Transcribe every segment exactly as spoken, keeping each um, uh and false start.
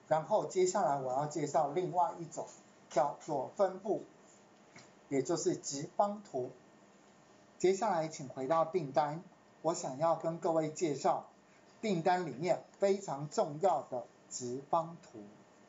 然后接下来我要介绍另外一种叫做分布，也就是直方图。接下来请回到订单，我想要跟各位介绍订单里面非常重要的直方图。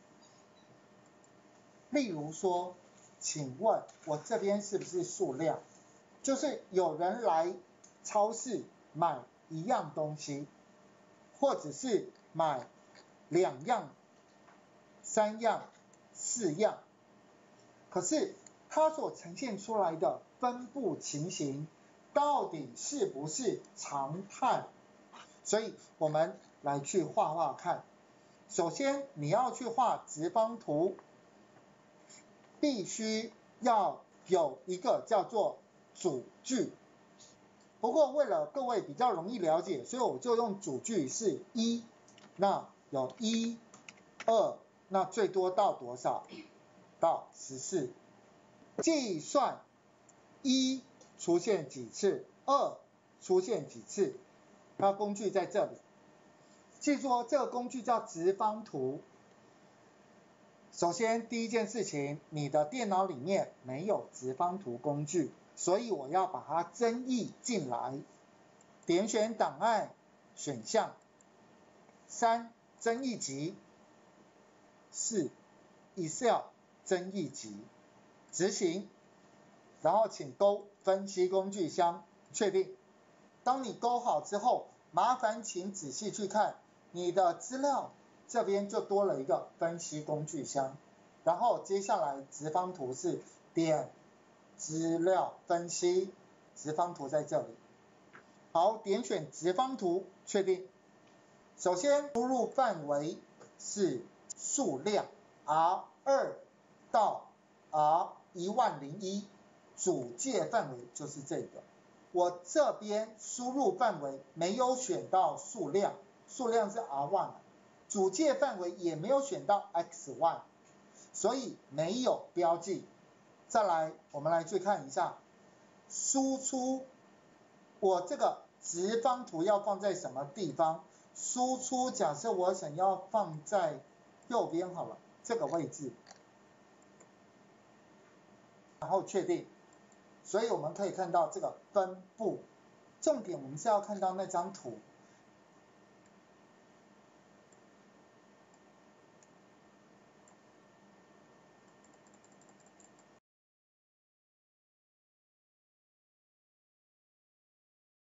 例如说，请问我这边是不是数量？就是有人来超市买一样东西，或者是买两样、三样、四样，可是它所呈现出来的分布情形到底是不是常态？所以我们来去画画看。首先你要去画直方图，必须要有一个叫做主句。不过为了各位比较容易了解，所以我就用主句是一，那有一、二，那最多到多少？到十四。计算一出现几次，二出现几次，它工具在这里。记住哦，这个工具叫直方图。首先第一件事情，你的电脑里面没有直方图工具，所以我要把它增益进来。点选档案选项，三增益集，四 Excel 增益集，执行，然后请勾分析工具箱，确定。当你勾好之后，麻烦请仔细去看你的资料，这边就多了一个分析工具箱。然后接下来直方图是点资料分析，直方图在这里。好，点选直方图，确定。首先输入范围是数量 R 二 到 R 一万零一，主界范围就是这个。我这边输入范围没有选到数量，数量是 R 一， 主界范围也没有选到 X 一， 所以没有标记。再来，我们来去看一下输出，我这个直方图要放在什么地方？输出假设我想要放在右边好了，这个位置，然后确定。所以我们可以看到这个分布，重点我们是要看到那张图，